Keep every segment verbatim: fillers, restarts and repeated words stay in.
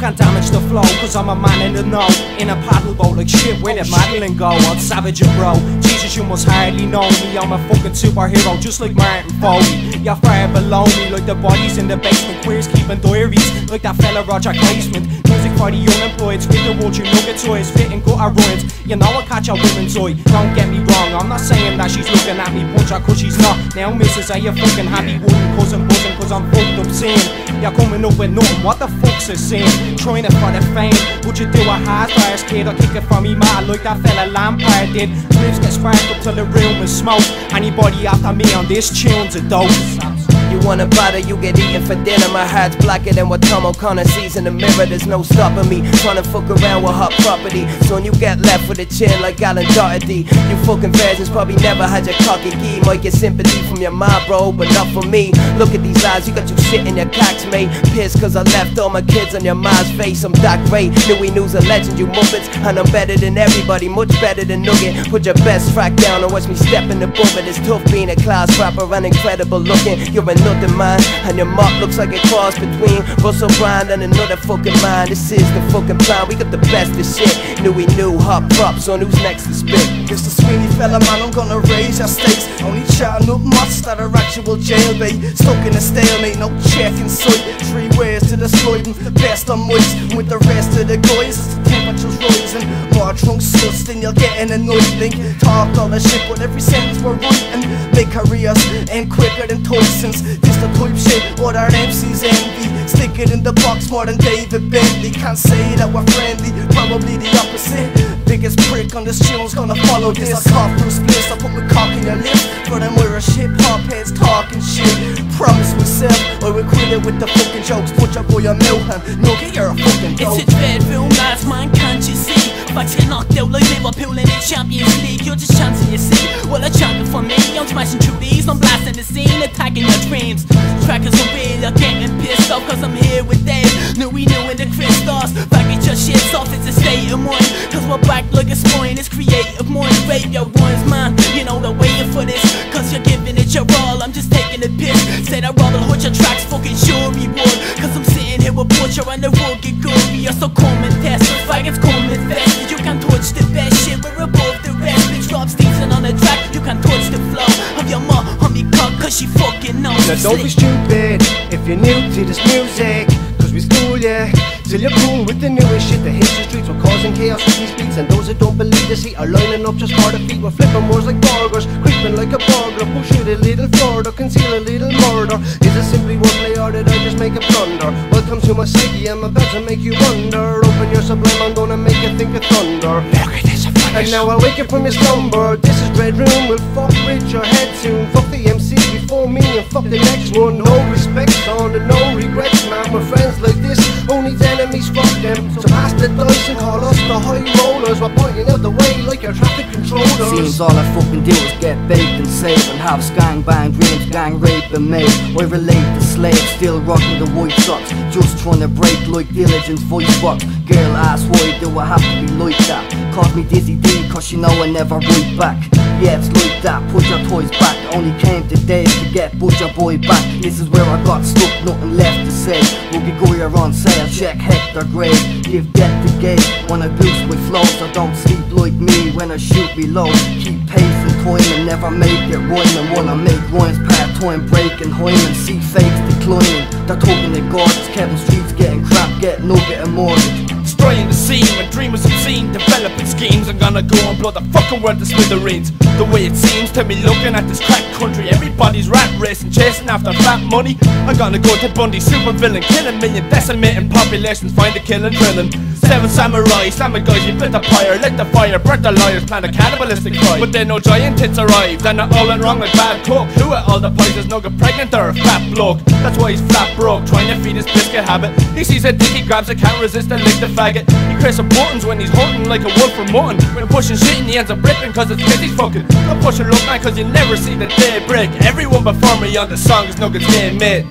can't damage the flow, cause I'm a man in the know. In a paddle boat like shit, where did Madeline go? I'll savage it, bro. Jesus, you must hardly know me. I'm a fucking superhero, just like Martin Foley. You're far below me, like the bodies in the basement. Queers keeping diaries, like that fella Roger Casement. Music for the unemployed, spit the world you nugget toys, fitting gutter rhymes. You know I catch a woman's eye, don't get me wrong. I'm not saying that she's looking at me punch her cause she's not. Now missus, are you fucking happy? Wouldn't cousin buzzing cause I'm fucked up saying you're coming up with nothing, what the fuck's a saying? Trying it for the fame, would you do a hard fires kid or kick it for me mad like that fella Lampard did? Lips get sparked up till the room is smoke. Anybody after me on this tune's a dose. You wanna bother, you get eaten for dinner. My heart's blacker than what Tom O'Connor sees in the mirror. There's no stopping me, trying to fuck around with hot property. So when you get left with a chin like Alan Doherty, you fucking versions probably never had your cocky key. Might get sympathy from your mom, bro, but not for me. Look at these eyes, you got you shit in your cocks, mate. Pissed cause I left all my kids on your mom's face. I'm that great, Louis News a legend, you muppets. And I'm better than everybody, much better than Nugget. Put your best frack down and watch me stepping above it. It's tough being a class rapper and incredible looking. You're a nothing man, and your mop looks like a cross between Russell Brand and another fucking man. This is the fucking plan, we got the best of shit. Knew we knew, hot props on who's next to spit. It's the Sweeney fella man, I'm gonna raise your stakes. Only chatting up much that are actual jailbait. Stuck in a stalemate, no check in sight. Three ways to the sliding, the best on mics. With the rest of the guys, as the temperature's rising. More drunk sus than you'll get in a night link. Talked all the shit, but every sentence we're writing. Make careers end quicker than Tyson's. This the type shit, what our M Cs envy. Stick it in the box more than David Bentley. Can't say that we're friendly, probably the opposite. Biggest prick on this tune's gonna follow this. I cough through splits, I put my cock in your lips. For them Irish hip-hop heads talking shit. Promise myself, or we quit it with the fucking jokes. Put your boy a milk and nugget, you're a fucking dope. It's a dreadful match, man, can't you see? Facts get knocked out like Liverpool in the Champions League. You're just chancing, you see. Well, they're chanting for me. I'm smashing through these, I'm blasting the scene, attacking your dreams. Trackers are real, you're getting pissed off cause I'm here with Dave. No, we know in the crystals. Back at your shit off, it's a state of mind. Cause we're back like a spine, it's creative mind. Rape your ones, man, you know they're waiting for this. Cause you're giving it your all, I'm just taking a piss. Said I'd rather hold your tracks, fucking sure we would. Cause I'm sitting here with Butcher and the rugged gory. You're so come and test, the faggots come and fest. You can touch the best shit, we're above the rest. Bitch drops decent on the track, you can touch the flow of your mom on me cock cause she fucking knows. Now don't be stupid if you're new to this music, cause we school ya till you're cool with the newest shit that hits the streets. We're causing chaos with these beats, and those that don't believe they see are lining up just for the feet. We're flipping words like burgers, creeping like a burglar, push it a little further, conceal a little murder. Is it simply wordplay or did I just make a blunder? Welcome to my city, I'm about to make you wonder. Open your sublime, I'm gonna make you think of thunder. Look at this. And now I wake up from your slumber. This is Dread Room, we'll fuck with your head soon. Fuck the M C before me and fuck the next one. No respect on the no regrets, man. We're friends like this, who needs enemies, fuck them. So pass the dice and call us the high rollers. We're pointing out the way like your traffic controllers. Seems all I fucking do is get baked and save, and have gang bang dreams, gang rape and made. I relate to slaves, still rocking the white socks, just trying to break like Diligence voice box. Girl ask why do I have to be like that? Calls me Dizzy D cause you know I never write back. Yeah, it's like that, put your toys back. Only came today to get Butcher Boy back. This is where I got stuck, nothing left to say. Ruby Goya on sale, check Hector Grave. Give death to gate when I boost my flows. I don't sleep like me when I shoot reload. Keep pace and time and never make it rhyming. While I make rhymes part-time, breaking hymen. See fakes declining, they're talking the gorgeous. Kevin Street's getting crap, get nugget and mortgage. Destroying the scene, my dreamers obscene, developing schemes. I'm gonna go and blow the fucking world to smithereens. The way it seems to me looking at this crack country, everybody's rat racing, chasing after fat money. I'm gonna go to Bundy, super villain, kill a million, decimating populations, find the killing, drilling. Seven samurai, Islamic guys, you built a pyre, lit the fire, burnt the liars, planned a cannibalistic crime. But then no giant tits arrived, and it all went wrong like bad cook. Who at all the poisons no get pregnant or a fat bloke. That's why he's flat broke, trying to feed his biscuit habit. He sees a dick, he grabs it, can't resist and lick the faggot. He creates some buttons when he's hunting like a wolf for mutton. When pushing shit and he ends up ripping cause it's busy fucking. Don't push your luck man cause you never see the day break. Everyone before me on the song is Nuggets getting made.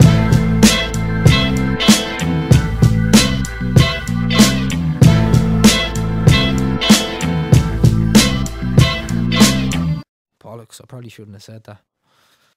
Bollocks, I probably shouldn't have said that.